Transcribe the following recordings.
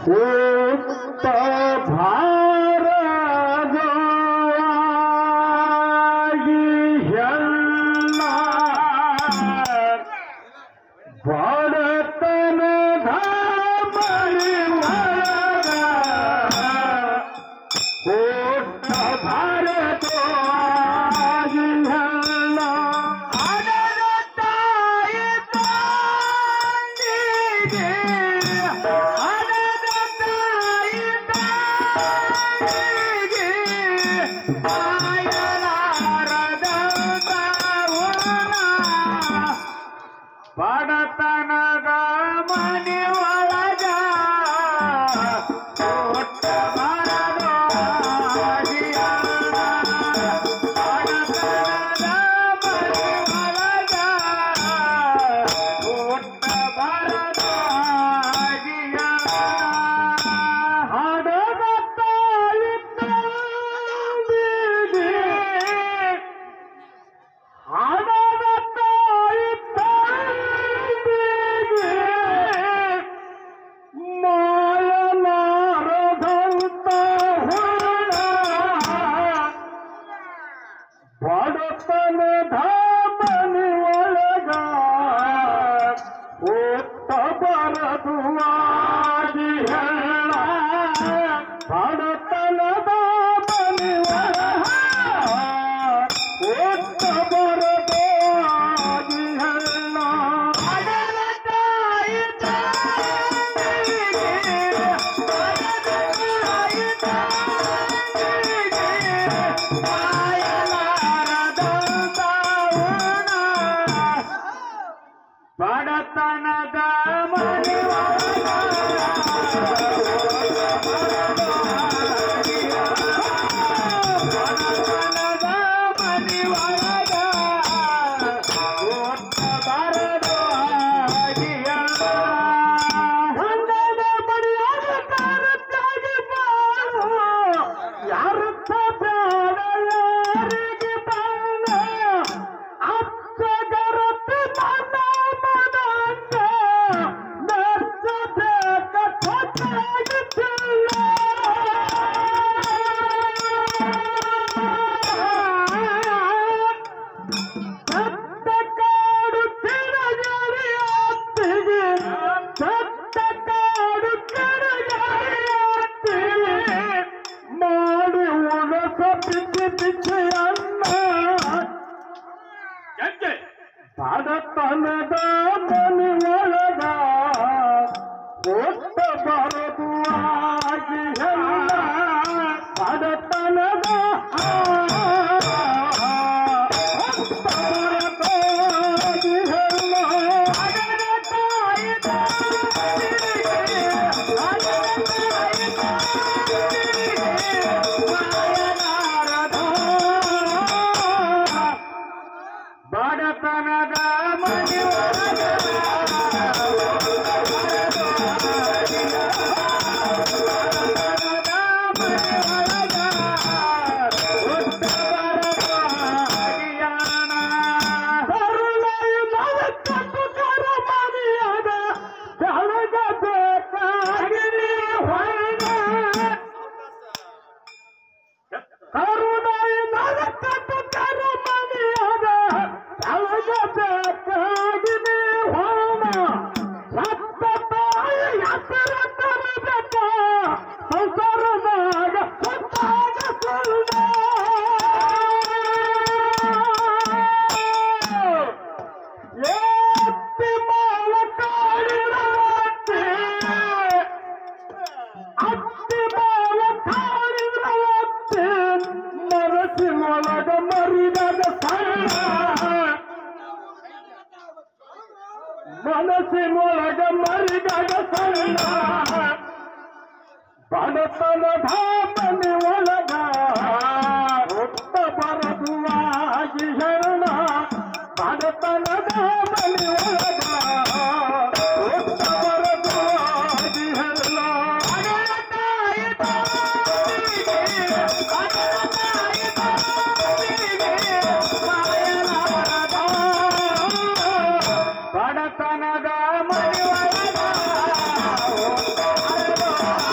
ಬಡತನದ ಮನೆ ಒಳಗ ಕೊಟ್ಟ ಬರದು ಬಡತನದ ಮನೆ ಒಳಗ ಕೊಟ್ಟ ಬರದು ಹಡದ ತಾಯಿ ತಂದಿಗೆ ಹಡದ ತಾಯಿ ತಂದಿಗೆ ಮಾಯಲಾರದಂತ ಹುಳ ಬಡತನದ ಮನೆ ಒಳಗ ಒತ್ತ ಬರದು ಆಗಿ ಹೇಳ ಬಡತನದ ಮನೆ ಒಳಗ ಒತ್ತ ಬರದು ಆಗಿ ಹೇಳ ಹಡದ ತಾಯಿ ತಂದಿಗೆ ಹಡದ ತಾಯಿ ತಂದಿಗೆ ಮಾಯಲಾರದಂತ ಹುಳ ಬಡತನದ ಮನೆ ಒಳಗ ಬಡತನದ ಮನೆ ಒಳಗ ಒತ್ತ ಬರದು ಹೊಂದದ ಬಡಿಯಾದ ಕಾರಕ್ಕಾಗಿ ಬಾಳು ಯಾರತ್ತ ಬೇಡ ಯಾರಿಗೆ ಬಾಳ ಅಚ್ಚಗರತಿ ಮನ ಮನಂಗ ನರ್ಸಬೇಕ ಗೊತ್ತಾಗುತ್ತಿಲ್ಲ ಸತ್ತ ಕಾಡು ತಿರುಗಾಡಿ ಅತ್ತಿಗೆ ಸತ್ತ ಕಾಡು ತಿರುಗಾಡಿ ಅತ್ತಿಗೆ ಮಾಡಿ ಉಣಸ ಬಿಚ್ಚಿ ಬಿಚ್ಚಿ ಅನ್ನ ಬಡತನದ ಮನೆ ಒಳಗ ಒತ್ತ ಬರದು ಆಗಿ ಎಲ್ಲ ಬಡತನದ ಒತ್ತ ಬರದು ಆಗಿ ಎಲ್ಲ ಹಡದ ತಾಯಿ ತಂದಿಗೆ ಹಡದ ತಾಯಿ ತಂದಿಗೆ ಮಾಯಲಾರದ ಬಡತನದ ಮನೆ ಒಳಗ ಬಡತನದ ಮನೆ ಒಳಗ ಒತ್ತ ಬರದು ಆಗಿಯಾನ ಕರುಣೆಯ ಮಲಕಟ್ಟು ಕರಮನಿಯಾದ ಬೆಳಗ ಬೇಕಾಗಿ ನೀ ಹೊರಗ ಕರುಣೆಯ ಮಲಕಟ್ಟು ಕರಮನಿಯಾದ ಬೆಳಗ ಬೇಕಾಗಿ ನೀ ಹೊರಗ ಸತ್ತ ತಾಯಿ ಹೆಸರ ತರಬೇಕ ಸಂಸಾರದಾಗ ಸತ್ತಾಗ ಸುಳ್ಳ ಎತ್ತಿ ಮಾಲ ಕಾಡಿರವತ್ತೆ ಅತ್ತಿ ಮಾಲ ಕಾಡಿರವತ್ತೆ ಮನಸ್ಸಿನೊಳಗ ಮರಿದಾಗ ಸಣ್ಣ ಮನಸ್ಸಿನೊಳಗ ಮರಿದಾಗ ಸಣ್ಣ ಬಡತನದ ಮನೆ ಒಳಗ ಒತ್ತ ಬರದು ಆಗಿ ಹೇಳ ಬಡತನದ ಮನೆ ಒಳಗ ಒತ್ತ ಬರದು ಆಗಿ ಹೇಳ ಹಡದ ತಾಯಿ ತಂದಿಗೆ ಹಡದ ತಾಯಿ ತಂದಿಗೆ ಮಾಯಲಾರದ ಬಡತನದ ಮನೆ ಒಳಗ ಒತ್ತ ಬರದು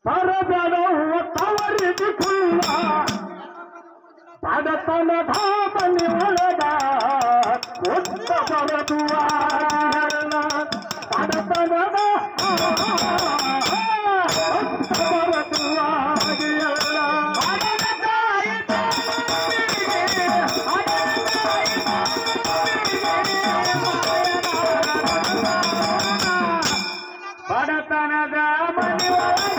ಪರಬೇಡವ ತವರಿದು ಕುಲ್ಲ ಬಡತನದ ಮನೆ ಒಳಗ ಒತ್ತ ಬರದುವ ಬಡತನದ ಒತ್ತ ಬರದುವ ಬಡತನದ ಮನೆ ಒಳಗ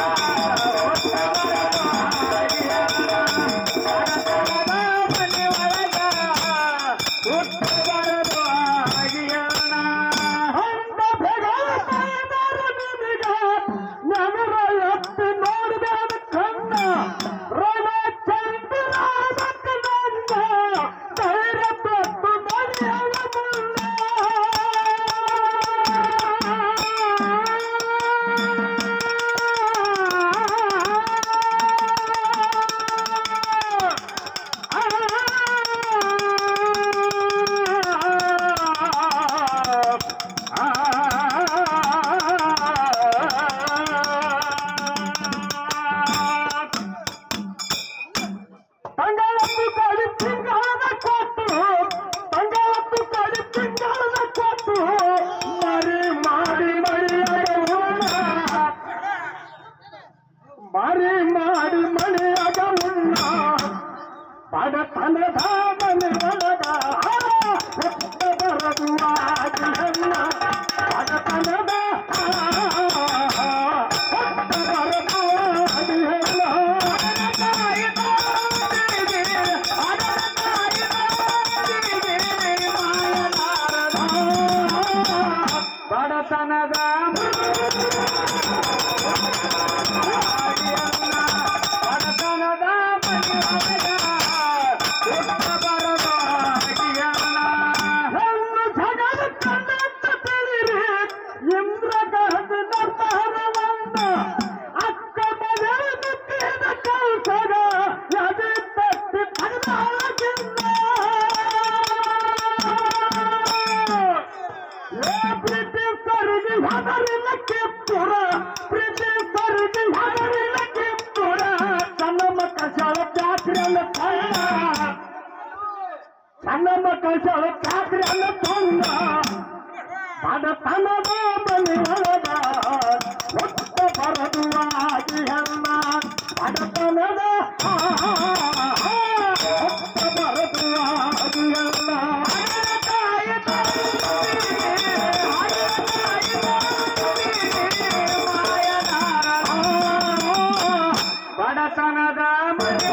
ಮಾರಿ ಮಾಡಿ ಮಳೆಯಾಗ ಉಣ್ಣ ಬಡತನದ ಮನೆ ಒಳಗ ಒತ್ತ ಬರದುವಾಗಿ ಹೆಣ್ಣ ಬಡತನದ ಒತ್ತ ಬರದುವಾಗಿ ಹೆಣ್ಣ ಬಡತನದ ಸಣ್ಣ ಕಳ್ಸಳ ಚಾಕ್ರಿ ಅಲ್ಲ ತೊಂದ ಬಡತನದ ಮನೆ ಒಳಗ ಒತ್ತ ಬರದುವಾಗಿ ಹೆಣ್ಣ ಬಡತನದ ಒತ್ತ ಬರದುವಾಗಿ ಹೆಣ್ಣ ಬಡತನದ ಮನೆ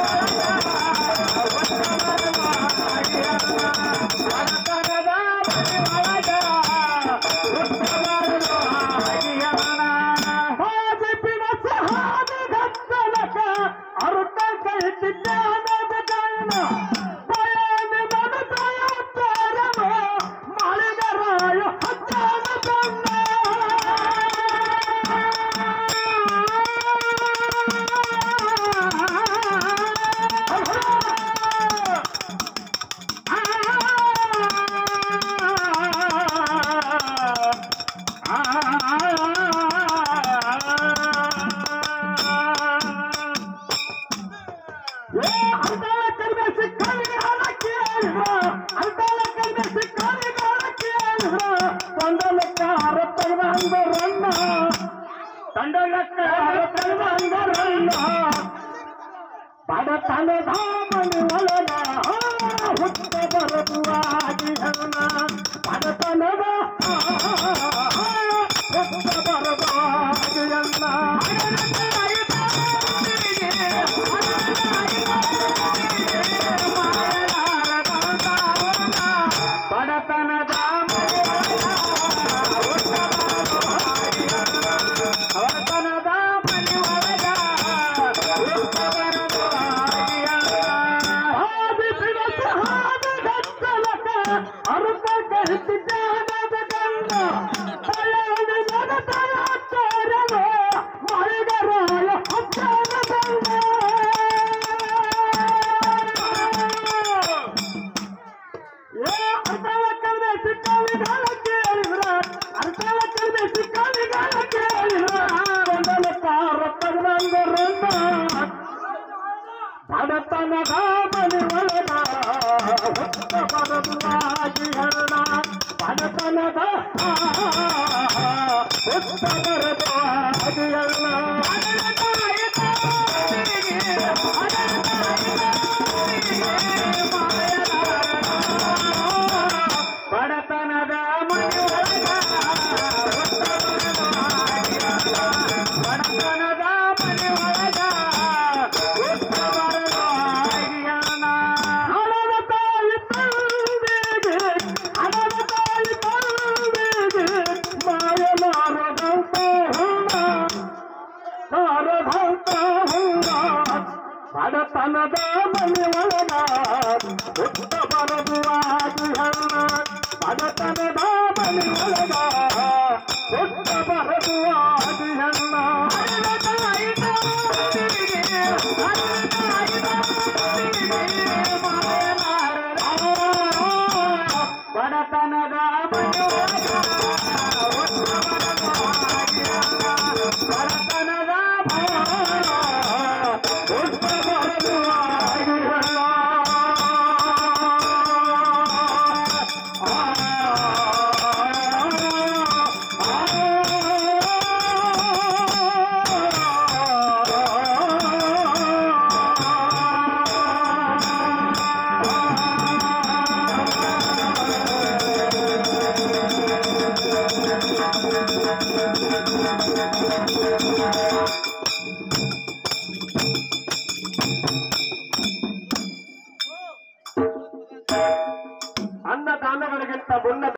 ಬಡತನದ ಮನೆ ಒಳಗ ಹುತ್ತ ಬರದುವಾಗಿ ಹೆಣ್ಣ ಬಡತನದ ಹುತ್ತ ಬರದುವಾಗಿ ಹೆಣ್ಣ ಬಡತನದ ಬಡತನದ ಮನೆ ಒಳಗ ಅರುತ ಕಹಿಸಿದ್ದಾನದ ಗಂಡ ಮಳೆಗಾರ ಬಡತನದ ಹುಟ್ಟ ಬರದು ಆಗಿಯಲ್ಲ ಬಡತನದ ಮನೆಯೊಳಗ ಬಡತನದ ಮನೆಯೊಳಗ ಹುಟ್ಟ ಬರದು ಆಗಿಯಲ್ಲ ಹಣದ ತಾಯಿ ತಂದೆಗೆ ಹಣದ ತಾಯಿ ತಂದೆಗೆ ಮಾಯಲಾರದಂತ ಹುಣ ನಾರದಂತ ಹುಣ ಬಡತನದ ಮನೆಯೊಳಗ ಹುಟ್ಟ ಬರದು ಆಗಿಯಲ್ಲ ಬಡತನದ ಮನೆಯೊಳಗ ಹುಟ್ಟ ಬರದು ಆಗಿಯಲ್ಲ